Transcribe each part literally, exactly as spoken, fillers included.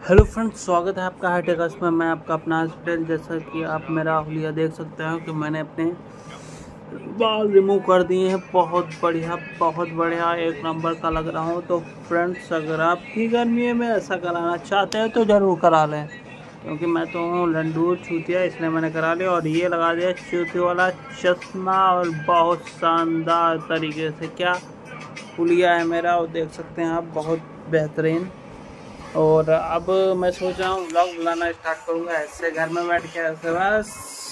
Hello friends, स्वागत है आपका हाईटेक में। मैं आपका अपना हॉस्पिटल। जैसा कि आप मेरा हुलिया देख सकते हो कि मैंने अपने बाल रिमूव कर दिए हैं। बहुत बढ़िया बहुत बढ़िया एक नंबर का लग रहा हूँ। तो फ्रेंड्स, अगर आप भी गर्मी में ऐसा कराना चाहते हैं तो ज़रूर करा लें, क्योंकि मैं तो हूँ लंडूर चूतिया, इसलिए मैंने करा लिया। और ये लगा दिया चूती वाला चश्मा, और बहुत शानदार तरीके से क्या हुलिया है मेरा, और देख सकते हैं आप, बहुत बेहतरीन। और अब मैं सोच रहा हूँ व्लॉग बनाना स्टार्ट करूँगा ऐसे घर में बैठ के, ऐसे बस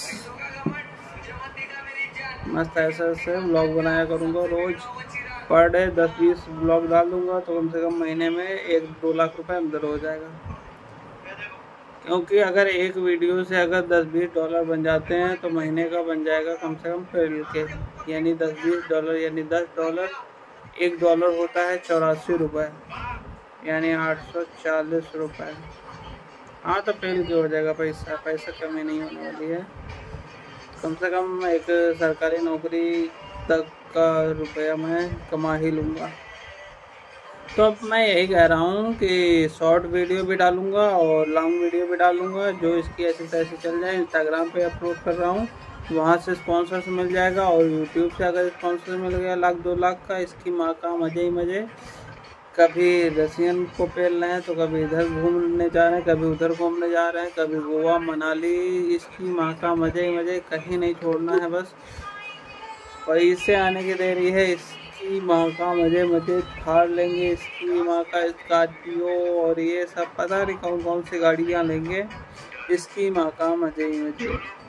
मस्त ऐसे ऐसे व्लॉग बनाया करूँगा। रोज पर डे दस बीस व्लॉग डालूँगा तो कम से कम महीने में एक दो लाख रुपए अंदर हो जाएगा। क्योंकि अगर एक वीडियो से अगर दस बीस डॉलर बन जाते हैं तो महीने का बन जाएगा कम से कम फिर के, यानी दस बीस डॉलर यानी दस डॉलर, एक डॉलर होता है चौरासी रुपये, यानी आठ सौ चालीस रुपये। हाँ, तो फेल के हो जाएगा। पैसा पैसा कमी नहीं होने वाली है। कम से कम एक सरकारी नौकरी तक का रुपया मैं कमा ही लूँगा। तो अब मैं यही कह रहा हूँ कि शॉर्ट वीडियो भी डालूँगा और लॉन्ग वीडियो भी डालूँगा, जो इसकी ऐसी तैसी चल जाए। इंस्टाग्राम पे अपलोड कर रहा हूँ, वहाँ से स्पॉन्सर्स मिल जाएगा। और यूट्यूब से अगर स्पॉन्सर मिल गया लाख दो लाख का, इसकी माँ का मज़े ही मज़े। कभी रसियन को पेल रहे हैं तो कभी इधर घूमने जा रहे हैं, कभी उधर घूमने जा रहे हैं, कभी गोवा मनाली। इसकी माँ का मज़े ही मज़े, कहीं नहीं छोड़ना है। बस पैसे आने की देरी है। इसकी माँ का मज़े मज़े थार लेंगे, इसकी माँ का स्कॉर्पियो और ये सब पता नहीं कौन कौन सी गाड़ियाँ लेंगे। इसकी माँ का मज़े ही मज़े।